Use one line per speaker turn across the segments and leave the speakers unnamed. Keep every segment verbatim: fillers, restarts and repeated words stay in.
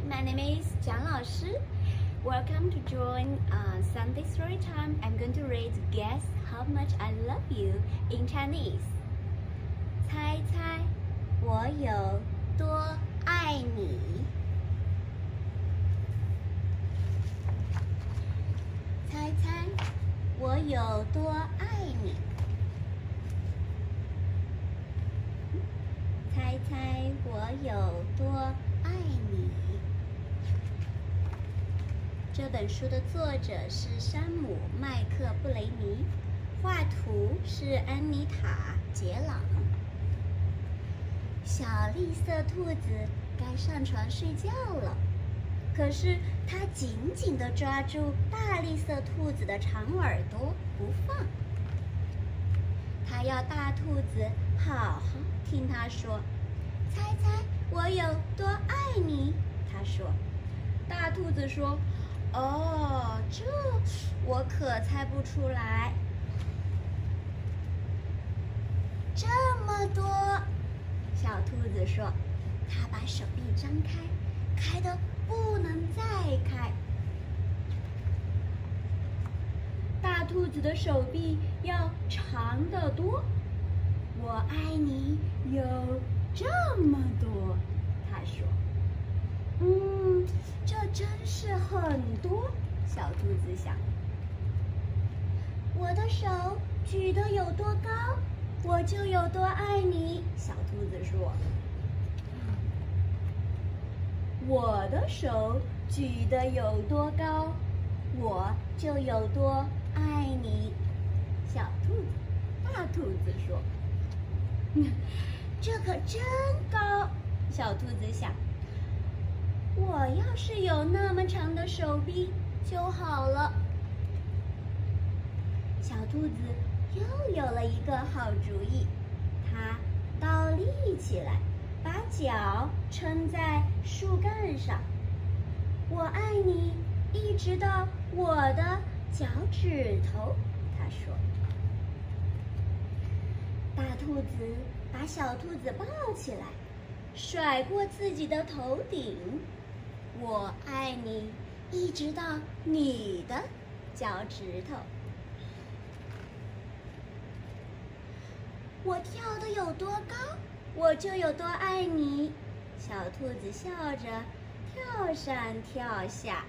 my name is Jiang Laoshi. Welcome to join uh, Sunday story time. I'm going to read Guess How Much I Love You in Chinese. 猜猜我有多爱你？猜猜我有多爱你？猜猜我有多爱你？这本书的作者是山姆·麦克布雷尼，画图是安妮塔·杰朗。小绿色兔子该上床睡觉了，可是它紧紧地抓住大绿色兔子的长耳朵不放。它要大兔子好好听它说，猜猜我有多爱你？它说。大兔子说，哦，这我可猜不出来。这么多，小兔子说，它把手臂张开，开得不能再开。大兔子的手臂要长得多。我爱你有这么多，他说。嗯，这真是很多，小兔子想。我的手举得有多高，我就有多爱你，小兔子说。我的手举得有多高，我就有多爱你，小兔子、大兔子说。这可真高，小兔子想。我要是有那么长的手臂就好了。小兔子又有了一个好主意，它倒立起来，把脚撑在树干上。我爱你，一直到我的脚趾头，它说。大兔子把小兔子抱起来，甩过自己的头顶。我爱你，一直到你的脚趾头。我跳得有多高，我就有多爱你。小兔子笑着跳上跳下。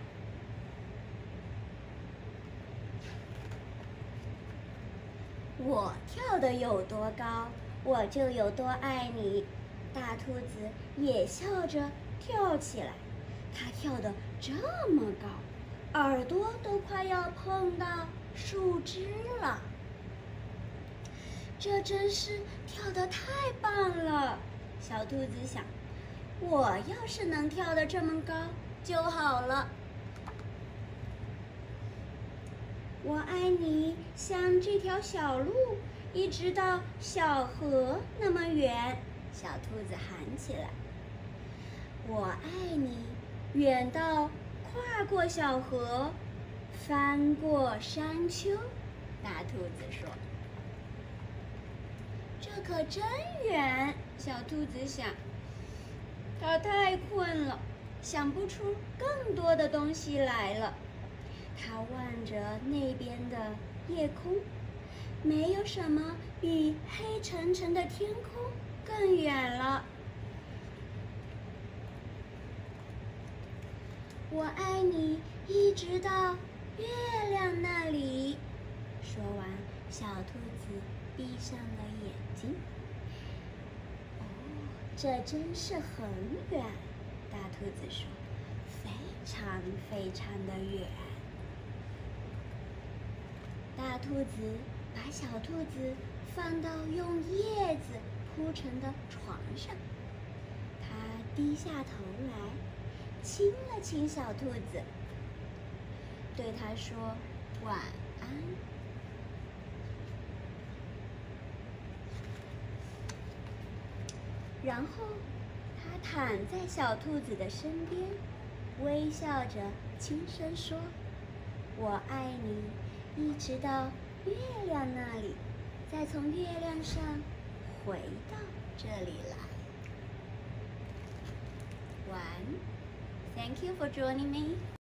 我跳得有多高，我就有多爱你。大兔子也笑着跳起来，它跳得这么高，耳朵都快要碰到树枝了。这真是跳得太棒了，小兔子想。我要是能跳得这么高就好了。我爱你，像这条小路，一直到小河那么远，小兔子喊起来。我爱你，远到跨过小河，翻过山丘，大兔子说。这可真远，小兔子想。它太困了，想不出更多的东西来了。它望着那边的夜空，没有什么比黑沉沉的天空更远了。我爱你，一直到月亮那里。说完，小兔子闭上了眼睛。哦，这真是很远，大兔子说，非常非常的远。大兔子把小兔子放到用叶子铺成的床上，它低下头来，亲了亲小兔子，对它说晚安。然后它躺在小兔子的身边，微笑着轻声说，我爱你，一直到月亮那里，再从月亮上回到这里来。晚 Thank you for joining me.